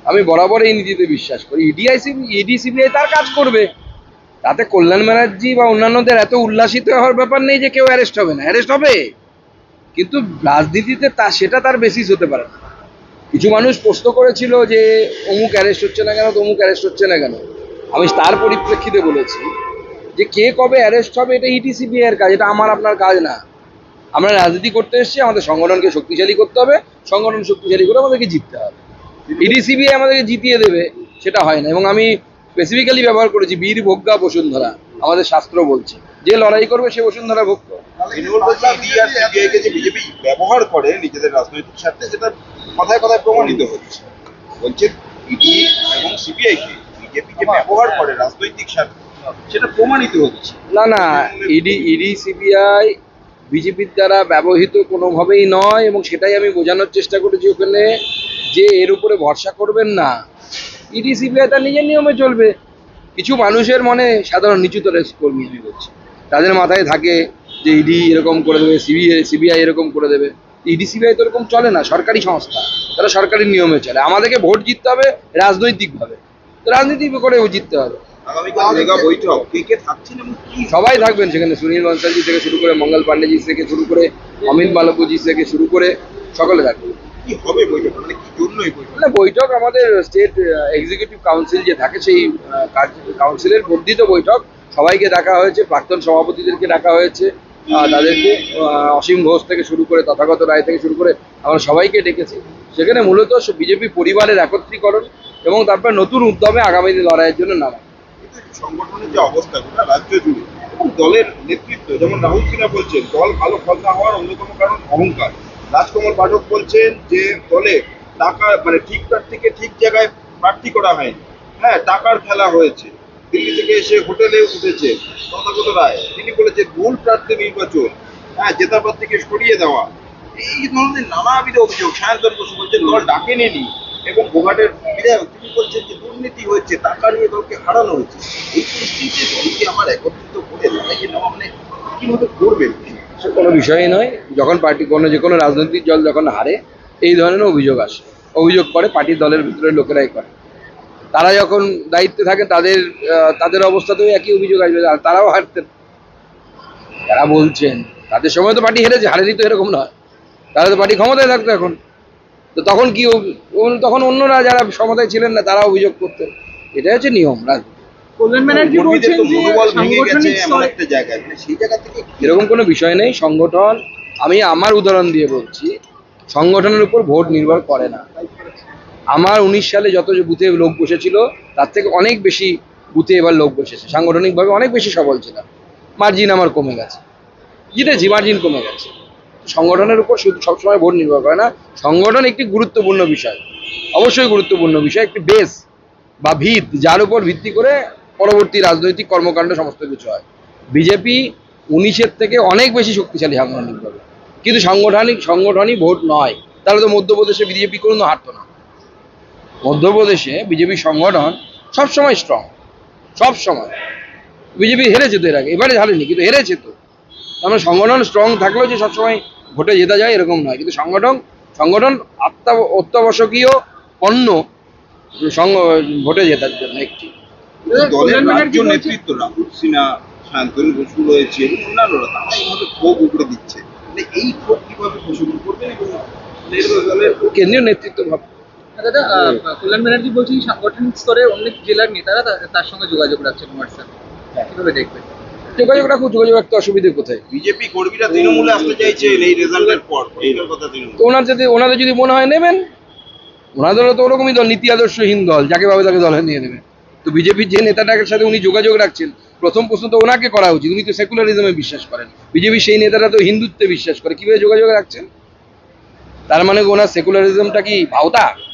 আমি বরাবর এই নীতিতে বিশ্বাস করি। ইডি সিবিআই তার কাজ করবে, তাতে কল্যাণ ব্যানার্জি বা অন্যান্যদের এত উল্লাসিত হওয়ার ব্যাপার নেই যে কেউ অ্যারেস্ট হবে না, অ্যারেস্ট হবে, কিন্তু রাজনীতিতে সেটা তার বেসিস হতে পারে না। কিছু মানুষ প্রশ্ন করেছিল যে অমুক অ্যারেস্ট হচ্ছে না কেন, তমুক অ্যারেস্ট হচ্ছে না কেন। আমি তার পরিপ্রেক্ষিতে বলেছি যে কে কবে অ্যারেস্ট হবে এটা ইডি সিবিআই এর কাজ, এটা আমার আপনার কাজ না। আমরা রাজনীতি করতে এসেছি, আমাদের সংগঠনকে শক্তিশালী করতে হবে, সংগঠন শক্তিশালী করে আমাদেরকে জিততে হবে। ইডি সিবিআই আমাদেরকে জিতিয়ে দেবে সেটা হয় না। এবং আমি স্পেসিফিক্যালি ব্যবহার করেছি বীর ভোগ্যা বসুন্ধরা, আমাদের শাস্ত্র বলছে যে লড়াই করবে সে বসুন্ধরা ভোগ্য। বিজেপি ব্যবহার করে নিজেদের রাজনৈতিক স্বার্থে, সেটা কথায় কথায় প্রমাণিত হচ্ছে। বলছে ইডি এবং সিবিআই কে বিজেপি যে ব্যবহার করে রাজনৈতিক স্বার্থে, সেটা প্রমাণিত হচ্ছে। না, ইডি সিবিআই বিজেপির দ্বারা ব্যবহৃত কোনোভাবেই নয়, এবং সেটাই আমি বোঝানোর চেষ্টা করেছি ওখানে, যে এর উপরে ভরসা করবেন না। ইডি সিবিআই তার নিজের নিয়মে চলবে। কিছু মানুষের মনে সাধারণ নিচুতরের কর্মী আমি বলছি, তাদের মাথায় থাকে যে ইডি এরকম করে দেবে, সিবিআই এরকম করে দেবে। ইডি সিবিআই তো এরকম চলে না, সরকারি সংস্থা, তারা সরকারি নিয়মে চলে। আমাদেরকে ভোট জিততে হবে রাজনৈতিকভাবে, তো রাজনীতি করে জিততে হবে। সবাই থাকবেন সেখানে, সুনীল বনসালজি থেকে শুরু করে মঙ্গল পান্ডেজি থেকে শুরু করে অমিত মালব্যজি থেকে শুরু করে সকলে থাকবেন। বৈঠক আমাদের স্টেট এক্সিকিউটিভ কাউন্সিল যে থাকে সেই কাউন্সিলের বর্ধিত বৈঠক, সবাইকে ডাকা হয়েছে, প্রাক্তন সভাপতিদেরকে ডাকা হয়েছে, তাদেরকে অসীম ঘোষ থেকে শুরু করে তথাগত রায় থেকে শুরু করে আমরা সবাইকে ডেকেছি। সেখানে মূলত বিজেপি পরিবারের একত্রীকরণ এবং তারপর নতুন উদ্যমে আগামী লড়াইয়ের জন্য নামা। সংগঠনের যে অবস্থা গোটা রাজ্য জুড়ে এবং দলের নেতৃত্ব, যেমন রাহুল সিনহা বলছেন দল ভালো ফল না হওয়ার অন্যতম কারণ অহংকার। রাজকুমার পাঠক বলছেন যে দলে টাকা মানে ঠিক প্রার্থীকে ঠিক জায়গায় প্রার্থী করা হয়নি, হ্যাঁ টাকার খেলা হয়েছে। দিল্লি থেকে এসে হোটেলে উঠেছে তথাগত রায়, তিনি বলেছেন ভুল প্রার্থী নির্বাচন, হ্যাঁ জেতা প্রার্থীকে সরিয়ে দেওয়া, এই ধরনের নানাবিধ অভিযোগ। সায়ন্তন বসু বলছেন দল ডাকেনি, এবং গোঘাটের বিধায়ক তিনি বলছেন যে দুর্নীতি হয়েছে, টাকা নিয়ে দলকে হারানো হয়েছে। এই পরিস্থিতিতে দলকে আমার একত্রিত করে লড়াইয়ে নেওয়া মানে কিভাবে করবেন? কোনো বিষয়ই নয়। যখন পার্টি যে কোনো রাজনৈতিক দল যখন হারে এই ধরনের অভিযোগ আসে, অভিযোগ করে পার্টির দলের ভিতরে লোকেরাই করে। তারা যখন দায়িত্বে থাকে তাদের অবস্থাতেও একই অভিযোগ আসবে, আর তারাও হারতেন। যারা বলছেন তাদের সময় তো পার্টি হেরেছে, হারেনি তো এরকম নয়, তাহলে তো পার্টি ক্ষমতায় থাকতো এখন। তো তখন কি, তখন অন্যরা যারা ক্ষমতায় ছিলেন না তারা অভিযোগ করতেন। এটা হচ্ছে নিয়ম রাজনীতি। এরকম কোনো বিষয় নেই। সংগঠন, আমি আমার উদাহরণ দিয়ে বলছি, সংগঠনের উপর ভোট নির্ভর করে না। আমার 19 সালে যত বুথে লোক বসেছিল তার থেকে অনেক বেশি বুথে এবার লোক বসেছে, সাংগঠনিকভাবে অনেক বেশি সবল ছিলাম, মার্জিন আমার কমে গেছে, জিতেছি, মার্জিন কমে গেছে। সংগঠনের উপর শুধু সবসময় ভোট নির্ভর করে না। সংগঠন একটি গুরুত্বপূর্ণ বিষয়, অবশ্যই গুরুত্বপূর্ণ বিষয়, একটি বেস বা ভিত, যার উপর ভিত্তি করে পরবর্তী রাজনৈতিক কর্মকাণ্ড সমস্ত কিছু হয়। বিজেপি 19-এর থেকে অনেক বেশি শক্তিশালী সাংগঠনিকভাবে, কিন্তু সংগঠনই ভোট নয়। তাহলে তো মধ্যপ্রদেশে বিজেপি কোনো হারতো না। মধ্যপ্রদেশে বিজেপি সংগঠন সবসময় স্ট্রং, সবসময়। বিজেপি হেরেছে তো এর আগে, এবারে হারেনি কিন্তু হেরেছে তো। আমরা সংগঠন স্ট্রং থাকলেও যে সবসময় ভোটে জেতা যায় এরকম নয়, কিন্তু সংগঠন অত্যাবশ্যকীয় পণ্য ভোটে জেতার জন্য একটি। দলের রাজ্য নেতৃত্ব রাহুল সিনহা, শান্তনু বসু রয়েছে এবং অন্যান্যরা, তারা এইভাবে ক্ষোভ উগড়ে দিচ্ছে, এই ক্ষোভ কিভাবে প্রশমন করবেন এবং দলের কেন্দ্রীয় নেতৃত্ব ভাববে। দাদা, কল্যাণ ব্যানার্জি বলছেন সাংগঠনিক স্তরে অনেক জেলার নেতারা তার সঙ্গে যোগাযোগ রাখছেন হোয়াটসঅ্যাপে, কিভাবে দেখবেন? যোগাযোগ রাখতে অসুবিধে কোথায়? বিজেপি কর্মীরা তৃণমূলে আসতে চাইছেন এই রেজাল্টের পর, এইটার কথা তো ওনাদের যদি মনে হয় নেবেন, ওনাদের তো ওরকমই দল, নীতি আদর্শহীন দল, যাকে ভাবে তাকে দলে নিয়ে নেবে। তো বিজেপির যে নেতাটার সাথে উনি যোগাযোগ রাখছেন, প্রথম প্রশ্ন তো ওনাকে করা উচিত। উনি তো সেকুলারিজমে বিশ্বাস করেন, বিজেপি সেই নেতারা তো হিন্দুত্বে বিশ্বাস করে, কিভাবে যোগাযোগ রাখছেন? তার মানে ওনার সেকুলারিজমটা কি ভাওতা?